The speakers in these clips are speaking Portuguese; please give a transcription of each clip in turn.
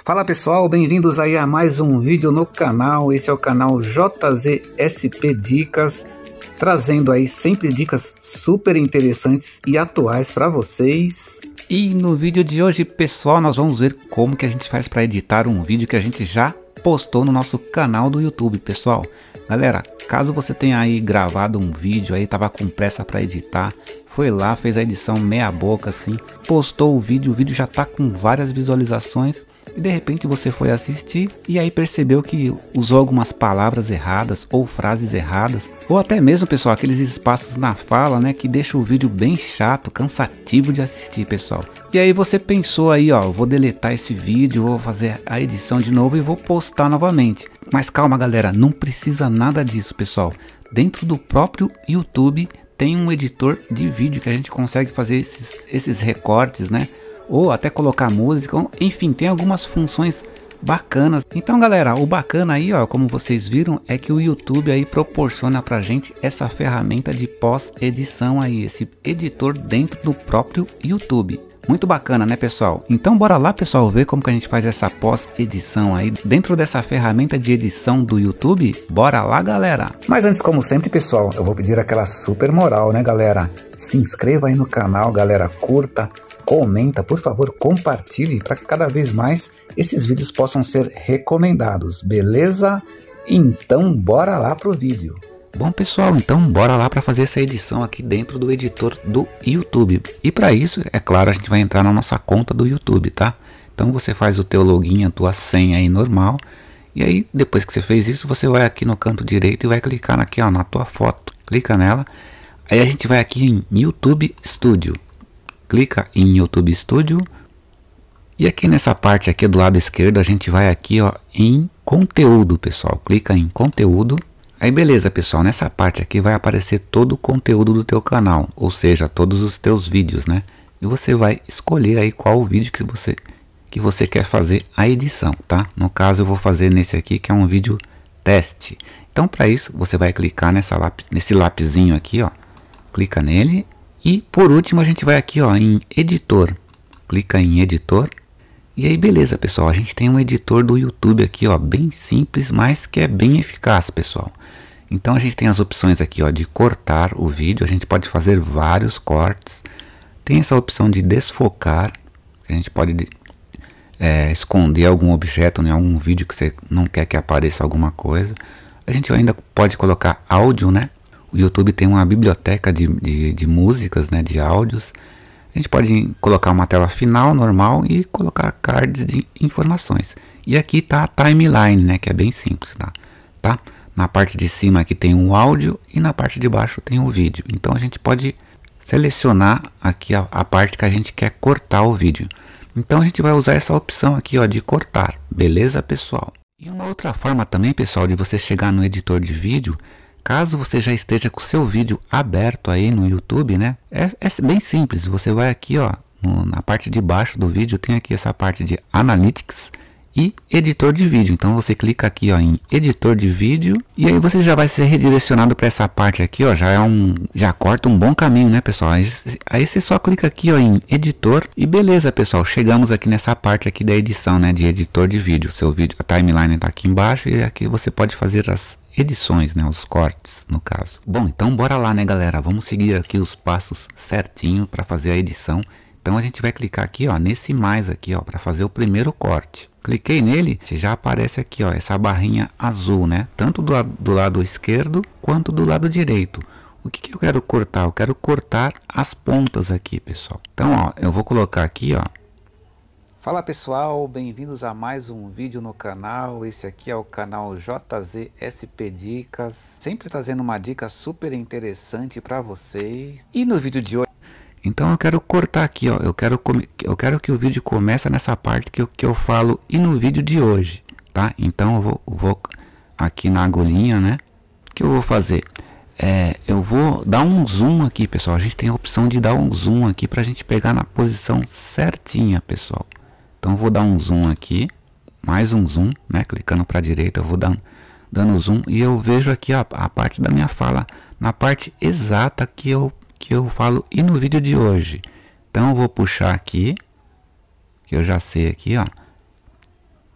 Fala pessoal, bem-vindos aí a mais um vídeo no canal. Esse é o canal JZSP Dicas, trazendo aí sempre dicas super interessantes e atuais para vocês. E no vídeo de hoje, pessoal, nós vamos ver como que a gente faz para editar um vídeo que a gente já postou no nosso canal do YouTube, pessoal. Galera, caso você tenha aí gravado um vídeo aí, tava com pressa para editar, foi lá, fez a edição meia boca assim, postou o vídeo já tá com várias visualizações e de repente você foi assistir e aí percebeu que usou algumas palavras erradas ou frases erradas, ou até mesmo, pessoal, aqueles espaços na fala, né, que deixa o vídeo bem chato, cansativo de assistir, pessoal. E aí você pensou aí, ó, vou deletar esse vídeo, vou fazer a edição de novo e vou postar novamente. Mas calma, galera, não precisa nada disso, pessoal. Dentro do próprio YouTube tem um editor de vídeo que a gente consegue fazer esses recortes, né? Ou até colocar música, enfim, tem algumas funções bacanas. Então, galera, o bacana aí, ó, como vocês viram, é que o YouTube aí proporciona pra gente essa ferramenta de pós-edição aí, esse editor dentro do próprio YouTube. Muito bacana, né, pessoal? Então bora lá, pessoal, ver como que a gente faz essa pós-edição aí dentro dessa ferramenta de edição do YouTube. Bora lá, galera! Mas antes, como sempre, pessoal, eu vou pedir aquela super moral, né, galera? Se inscreva aí no canal, galera, curta, comenta, por favor, compartilhe para que cada vez mais esses vídeos possam ser recomendados, beleza? Então bora lá pro vídeo. Bom, pessoal, então bora lá para fazer essa edição aqui dentro do editor do YouTube. E para isso, é claro, a gente vai entrar na nossa conta do YouTube, tá? Então você faz o teu login, a tua senha aí normal. E aí, depois que você fez isso, você vai aqui no canto direito e vai clicar aqui, ó, na tua foto. Clica nela. Aí a gente vai aqui em YouTube Studio. Clica em YouTube Studio. E aqui nessa parte aqui do lado esquerdo, a gente vai aqui, ó, em conteúdo, pessoal. Clica em conteúdo. Aí beleza, pessoal, nessa parte aqui vai aparecer todo o conteúdo do teu canal, ou seja, todos os teus vídeos, né? E você vai escolher aí qual o vídeo que você quer fazer a edição, tá? No caso eu vou fazer nesse aqui, que é um vídeo teste. Então para isso você vai clicar nesse lapisinho aqui, ó. Clica nele e por último a gente vai aqui, ó, em editor. Clica em editor. E aí beleza, pessoal, a gente tem um editor do YouTube aqui, ó, bem simples, mas que é bem eficaz, pessoal. Então a gente tem as opções aqui, ó, de cortar o vídeo, a gente pode fazer vários cortes. Tem essa opção de desfocar, a gente pode esconder algum objeto em algum vídeo que você não quer que apareça alguma coisa. A gente ainda pode colocar áudio, né? O YouTube tem uma biblioteca de músicas, né, de áudios. A gente pode colocar uma tela final normal e colocar cards de informações. E aqui tá a timeline, né, que é bem simples, tá? Na parte de cima aqui tem o áudio e na parte de baixo tem o vídeo. Então a gente pode selecionar aqui a parte que a gente quer cortar o vídeo. Então a gente vai usar essa opção aqui, ó, de cortar. Beleza, pessoal? E uma outra forma também, pessoal, de você chegar no editor de vídeo, caso você já esteja com o seu vídeo aberto aí no YouTube, né? É bem simples. Você vai aqui, ó, na parte de baixo do vídeo tem aqui essa parte de Analytics e editor de vídeo. Então você clica aqui, ó, em editor de vídeo e aí você já vai ser redirecionado para essa parte aqui, ó, já corta um bom caminho, né, pessoal? Aí você só clica aqui, ó, em editor e beleza, pessoal, chegamos aqui nessa parte aqui da edição, né, de editor de vídeo. Seu vídeo, a timeline tá aqui embaixo e aqui você pode fazer as edições, né, os cortes no caso. Bom, então bora lá, né, galera? Vamos seguir aqui os passos certinho para fazer a edição. Então a gente vai clicar aqui, ó, nesse mais aqui, ó, para fazer o primeiro corte. Cliquei nele, já aparece aqui, ó, essa barrinha azul, né? Tanto do lado esquerdo quanto do lado direito. O que eu quero cortar? Eu quero cortar as pontas aqui, pessoal. Então, ó, eu vou colocar aqui, ó. Fala pessoal, bem-vindos a mais um vídeo no canal. Esse aqui é o canal JZSP Dicas, sempre trazendo uma dica super interessante para vocês. E no vídeo de hoje, então eu quero cortar aqui, ó, eu quero que o vídeo comece nessa parte que eu falo e no vídeo de hoje, tá? Então eu vou aqui na agulhinha, né? O que eu vou fazer? Eu vou dar um zoom aqui, pessoal. A gente tem a opção de dar um zoom aqui pra gente pegar na posição certinha, pessoal. Então eu vou dar um zoom aqui, mais um zoom, né? Clicando para a direita, eu vou dando zoom e eu vejo aqui a parte da minha fala na parte exata que eu falo e no vídeo de hoje. Então eu vou puxar aqui, que eu já sei aqui, ó.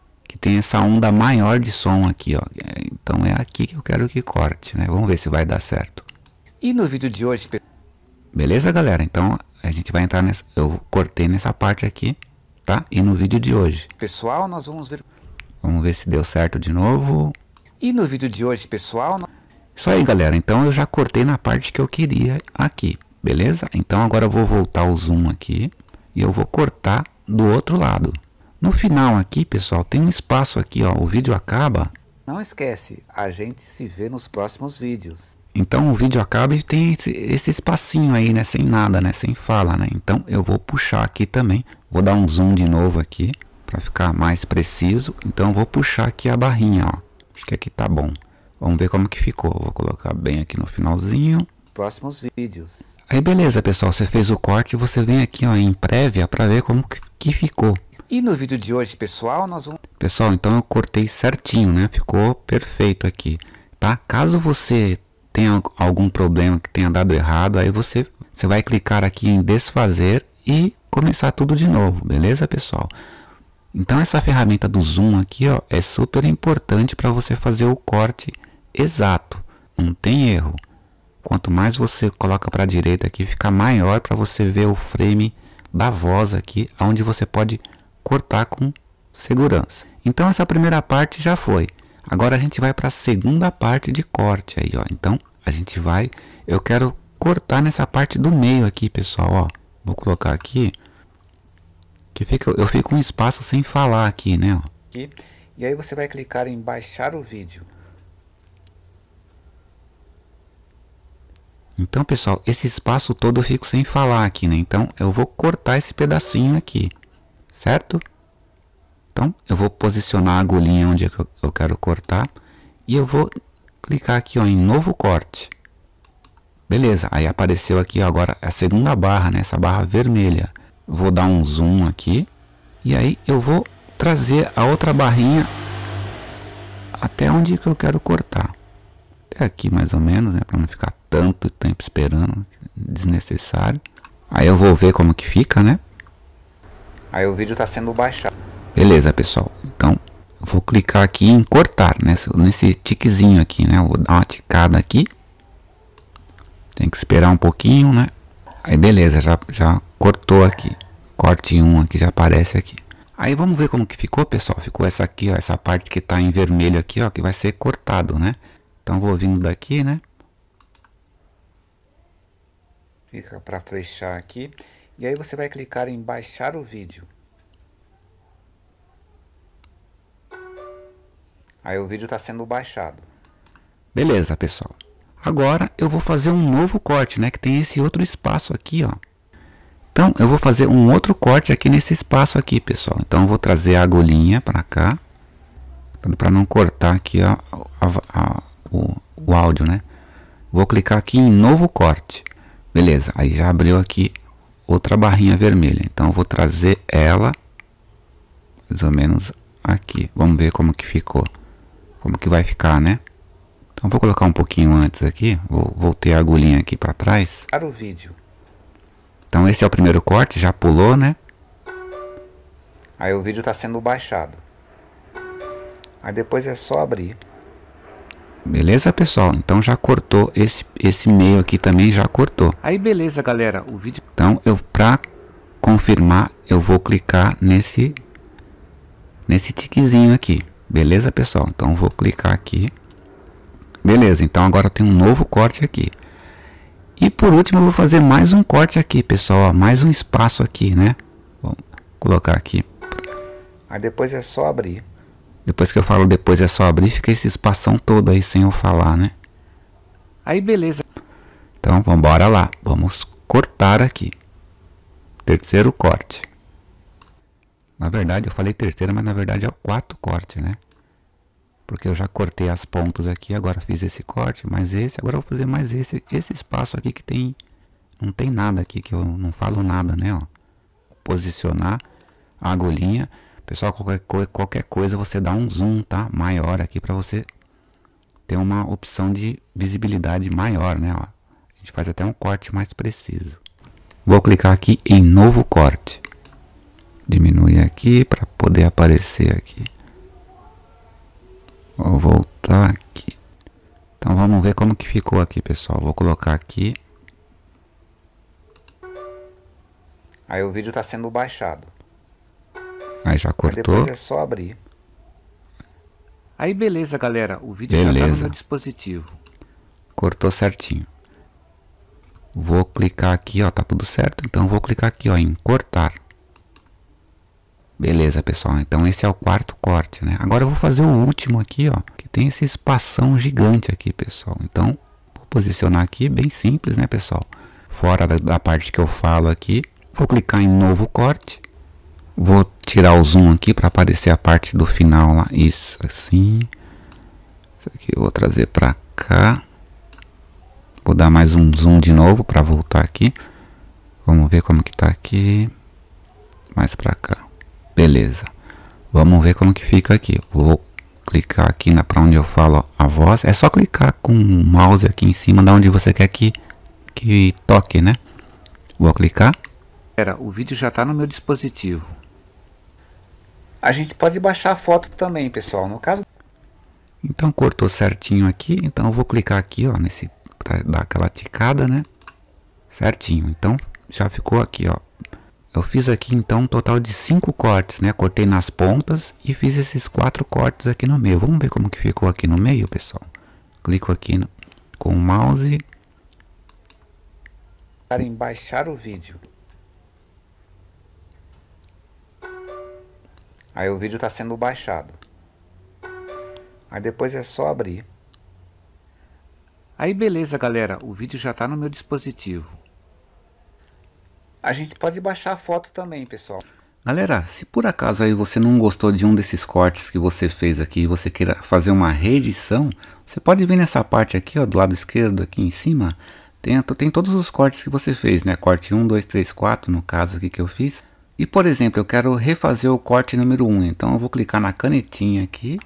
tem essa onda maior de som aqui, ó. Então é aqui que eu quero que corte, né? Vamos ver se vai dar certo. E no vídeo de hoje, beleza, galera? Então a gente vai entrar nessa, eu cortei nessa parte aqui, tá? E no vídeo de hoje, pessoal, nós vamos ver se deu certo de novo. E no vídeo de hoje, pessoal, isso aí, galera. Então eu já cortei na parte que eu queria aqui, beleza? Então agora eu vou voltar o zoom aqui e eu vou cortar do outro lado. No final aqui, pessoal, tem um espaço aqui, ó. O vídeo acaba. Não esquece, a gente se vê nos próximos vídeos. Então o vídeo acaba e tem esse espacinho aí, né? Sem nada, né? Sem fala, né? Então eu vou puxar aqui também. Vou dar um zoom de novo aqui para ficar mais preciso. Então eu vou puxar aqui a barrinha, ó. Acho que aqui tá bom. Vamos ver como que ficou. Vou colocar bem aqui no finalzinho. Próximos vídeos. Aí beleza, pessoal. Você fez o corte. Você vem aqui, ó, em prévia para ver como que ficou. E no vídeo de hoje, pessoal, nós vamos... Pessoal, então eu cortei certinho, né? Ficou perfeito aqui, tá? Caso você tenha algum problema que tenha dado errado, aí você vai clicar aqui em desfazer e começar tudo de novo, beleza, pessoal? Então essa ferramenta do zoom aqui, ó, é super importante para você fazer o corte exato. Não tem erro. Quanto mais você coloca para a direita aqui, fica maior para você ver o frame da voz aqui, onde você pode cortar com segurança. Então essa primeira parte já foi. Agora a gente vai para a segunda parte de corte aí, ó. Então a gente vai, eu quero cortar nessa parte do meio aqui, pessoal, ó. Vou colocar aqui que eu fico um espaço sem falar aqui, né, ó. Aqui. E aí você vai clicar em baixar o vídeo. Então, pessoal, esse espaço todo eu fico sem falar aqui, né? Então eu vou cortar esse pedacinho aqui. Certo? Então eu vou posicionar a agulhinha onde eu quero cortar e eu vou clicar aqui, ó, em novo corte. Beleza, aí apareceu aqui agora a segunda barra, né, essa barra vermelha. Vou dar um zoom aqui e aí eu vou trazer a outra barrinha até onde que eu quero cortar. Até aqui mais ou menos, né, para não ficar tanto tempo esperando, desnecessário. Aí eu vou ver como que fica, né? Aí o vídeo está sendo baixado. Beleza, pessoal. Então, eu vou clicar aqui em cortar, nesse tiquezinho aqui, né? Eu vou dar uma ticada aqui. Tem que esperar um pouquinho, né? Aí, beleza, já cortou aqui. Corte 1 aqui, já aparece aqui. Aí, vamos ver como que ficou, pessoal. Ficou essa aqui, ó, essa parte que está em vermelho aqui, ó, que vai ser cortado, né? Então, vou vindo daqui, né? Fica para fechar aqui. E aí você vai clicar em baixar o vídeo. Aí o vídeo está sendo baixado. Beleza, pessoal. Agora eu vou fazer um novo corte, né? Que tem esse outro espaço aqui, ó. Então eu vou fazer um outro corte aqui nesse espaço aqui, pessoal. Então eu vou trazer a agulhinha para cá. Para não cortar aqui, ó, o áudio, né? Vou clicar aqui em novo corte. Beleza, aí já abriu aqui outra barrinha vermelha. Então eu vou trazer ela mais ou menos aqui. Vamos ver como que ficou. Como que vai ficar, né? Então vou colocar um pouquinho antes aqui. Voltei a agulhinha aqui para trás. Para o vídeo. Então esse é o primeiro corte, já pulou, né? Aí o vídeo está sendo baixado. Aí depois é só abrir. Beleza, pessoal? Então já cortou esse meio aqui também, já cortou. Aí beleza, galera, o vídeo. Então para confirmar, eu vou clicar nesse tiquezinho aqui. Beleza, pessoal? Então vou clicar aqui. Beleza, então agora tem um novo corte aqui. E por último eu vou fazer mais um corte aqui, pessoal, ó, mais um espaço aqui, né? Vou colocar aqui. Aí depois é só abrir. Depois que eu falo depois é só abrir, fica esse espação todo aí sem eu falar, né? Aí beleza. Então vamos embora lá. Vamos cortar aqui. Terceiro corte. Na verdade eu falei terceiro, mas na verdade é o quarto corte, né? Porque eu já cortei as pontas aqui, agora fiz esse corte, mais esse. Agora eu vou fazer mais esse espaço aqui que tem... Não tem nada aqui, que eu não falo nada, né? Ó. Posicionar a agulhinha. Pessoal, qualquer coisa você dá um zoom, tá? Maior aqui para você ter uma opção de visibilidade maior, né? Ó, a gente faz até um corte mais preciso. Vou clicar aqui em novo corte. Diminuir aqui para poder aparecer aqui. Vou voltar aqui. Então vamos ver como que ficou aqui, pessoal. Vou colocar aqui. Aí o vídeo está sendo baixado. Aí já cortou. Aí depois é só abrir. Aí beleza, galera. O vídeo já está no meu dispositivo. Cortou certinho. Vou clicar aqui, ó. Tá tudo certo. Então vou clicar aqui, ó, em cortar. Beleza, pessoal. Então esse é o quarto corte, né? Agora eu vou fazer o último aqui, ó. Que tem esse espação gigante aqui, pessoal. Então vou posicionar aqui, bem simples, né, pessoal? Fora da parte que eu falo aqui. Vou clicar em novo corte. Vou tirar o zoom aqui para aparecer a parte do final lá. Isso, assim. Isso aqui eu vou trazer para cá. Vou dar mais um zoom de novo para voltar aqui. Vamos ver como que tá aqui. Mais para cá. Beleza. Vamos ver como que fica aqui. Vou clicar aqui para onde eu falo a voz. É só clicar com o mouse aqui em cima da onde você quer que toque, né? Vou clicar. O vídeo já está no meu dispositivo. A gente pode baixar a foto também, pessoal. No caso. Então cortou certinho aqui. Então eu vou clicar aqui, ó, nesse pra dar aquela ticada, né? Certinho. Então já ficou aqui, ó. Eu fiz aqui então um total de 5 cortes, né? Cortei nas pontas e fiz esses 4 cortes aqui no meio. Vamos ver como que ficou aqui no meio, pessoal. Clico aqui com o mouse. Para em baixar o vídeo. Aí o vídeo está sendo baixado. Aí depois é só abrir. Aí beleza, galera. O vídeo já está no meu dispositivo. A gente pode baixar a foto também, pessoal. Galera, se por acaso aí você não gostou de um desses cortes que você fez aqui e você queira fazer uma reedição, você pode vir nessa parte aqui, ó, do lado esquerdo aqui em cima. Tem todos os cortes que você fez, né? Corte 1, 2, 3, 4, no caso aqui que eu fiz. E por exemplo, eu quero refazer o corte número 1, então eu vou clicar na canetinha aqui.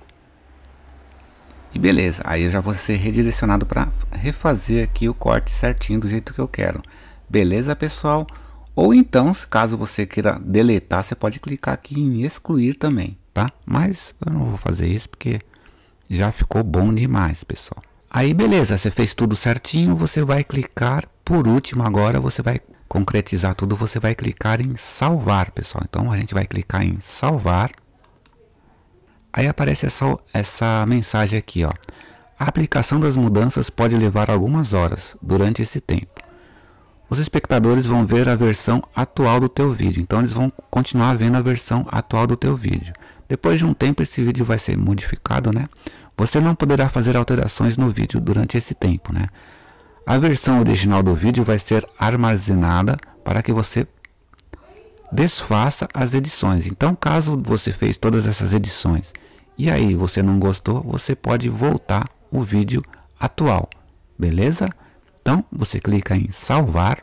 E beleza, aí eu já vou ser redirecionado para refazer aqui o corte certinho do jeito que eu quero. Beleza, pessoal? Ou então, caso você queira deletar, você pode clicar aqui em excluir também, tá? Mas eu não vou fazer isso porque já ficou bom demais, pessoal. Aí beleza, você fez tudo certinho, você vai clicar, por último agora você vai concretizar tudo, você vai clicar em salvar, pessoal. Então a gente vai clicar em salvar. Aí aparece essa mensagem aqui, ó. A aplicação das mudanças pode levar algumas horas durante esse tempo. Os espectadores vão ver a versão atual do teu vídeo. Então eles vão continuar vendo a versão atual do teu vídeo. Depois de um tempo esse vídeo vai ser modificado, né? Você não poderá fazer alterações no vídeo durante esse tempo, né? A versão original do vídeo vai ser armazenada para que você desfaça as edições. Então, caso você fez todas essas edições e aí você não gostou, você pode voltar o vídeo atual, beleza? Então, você clica em salvar.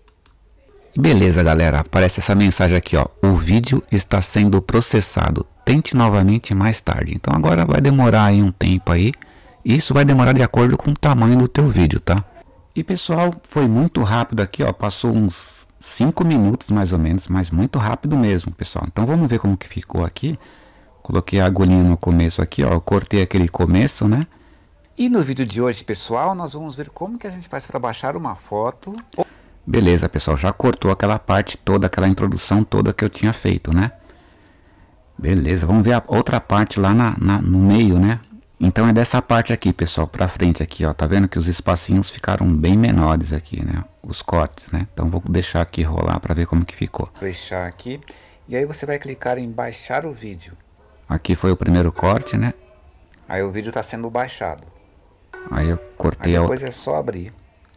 E beleza, galera, aparece essa mensagem aqui, ó. O vídeo está sendo processado. Tente novamente mais tarde. Então, agora vai demorar aí um tempo aí. Isso vai demorar de acordo com o tamanho do teu vídeo, tá? E pessoal, foi muito rápido aqui, ó, passou uns 5 minutos mais ou menos, mas muito rápido mesmo, pessoal. Então vamos ver como que ficou aqui. Coloquei a agulhinha no começo aqui, ó, eu cortei aquele começo, né? E no vídeo de hoje, pessoal, nós vamos ver como que a gente faz para baixar uma foto. Beleza, pessoal, já cortou aquela parte toda, aquela introdução toda que eu tinha feito, né? Beleza, vamos ver a outra parte lá no meio, né? Então é dessa parte aqui, pessoal, pra frente aqui, ó. Tá vendo que os espacinhos ficaram bem menores aqui, né? Os cortes, né? Então vou deixar aqui rolar pra ver como que ficou. Fechar aqui. E aí você vai clicar em baixar o vídeo. Aqui foi o primeiro corte, né? Aí o vídeo tá sendo baixado. Aí eu cortei a outra. Depois é só abrir.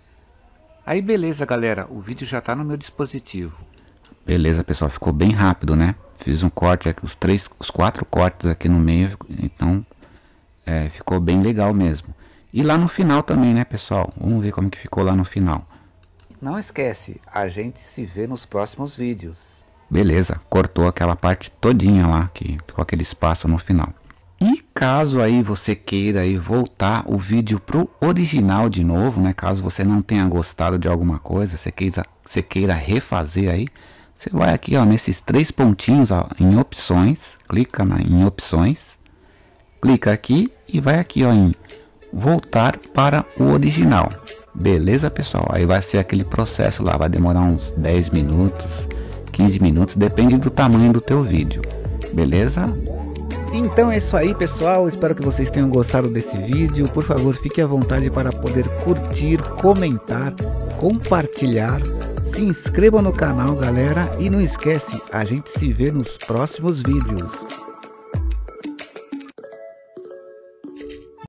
Aí beleza, galera. O vídeo já tá no meu dispositivo. Beleza, pessoal. Ficou bem rápido, né? Fiz um corte aqui, os 4 cortes aqui no meio. Então... ficou bem legal mesmo. E lá no final também, né, pessoal? Vamos ver como que ficou lá no final. Não esquece, a gente se vê nos próximos vídeos. Beleza, cortou aquela parte todinha lá, que ficou aquele espaço no final. E caso aí você queira aí voltar o vídeo pro original de novo, né? Caso você não tenha gostado de alguma coisa, você queira refazer aí, você vai aqui, ó, nesses 3 pontinhos, ó, em opções, clica em opções. Clica aqui e vai aqui ó, em voltar para o original. Beleza, pessoal? Aí vai ser aquele processo lá, vai demorar uns 10 minutos, 15 minutos, depende do tamanho do teu vídeo. Beleza? Então é isso aí, pessoal, espero que vocês tenham gostado desse vídeo. Por favor, fique à vontade para poder curtir, comentar, compartilhar. Se inscreva no canal, galera, e não esquece, a gente se vê nos próximos vídeos.